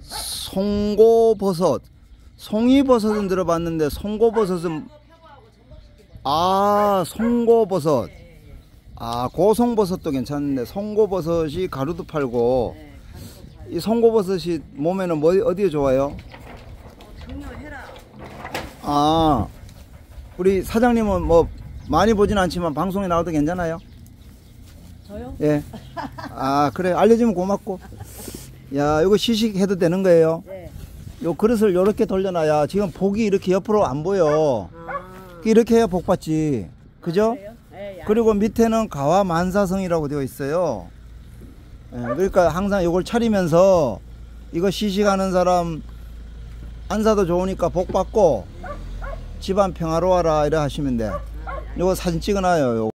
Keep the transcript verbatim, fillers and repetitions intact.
송고버섯, 송이버섯은 들어봤는데 송고버섯은, 아, 송고버섯. 아, 고송버섯도 괜찮은데 송고버섯이 가루도 팔고. 이 송고버섯이 몸에는 뭐 어디에 좋아요? 아, 우리 사장님은 뭐 많이 보진 않지만 방송에 나와도 괜찮아요? 저요? 예. 아, 그래. 알려주면 고맙고. 야, 이거 시식해도 되는 거예요? 네. 요 그릇을 요렇게 돌려놔야 지금 복이 이렇게 옆으로 안 보여. 아. 이렇게 해야 복 받지. 그죠? 아, 네, 그리고 밑에는 가와 만사성이라고 되어 있어요. 예, 그러니까 항상 이걸 차리면서 이거 시식하는 사람 안사도 좋으니까 복 받고 집안 평화로워라 이래 하시면 돼. 요거 사진 찍어놔요. 요거.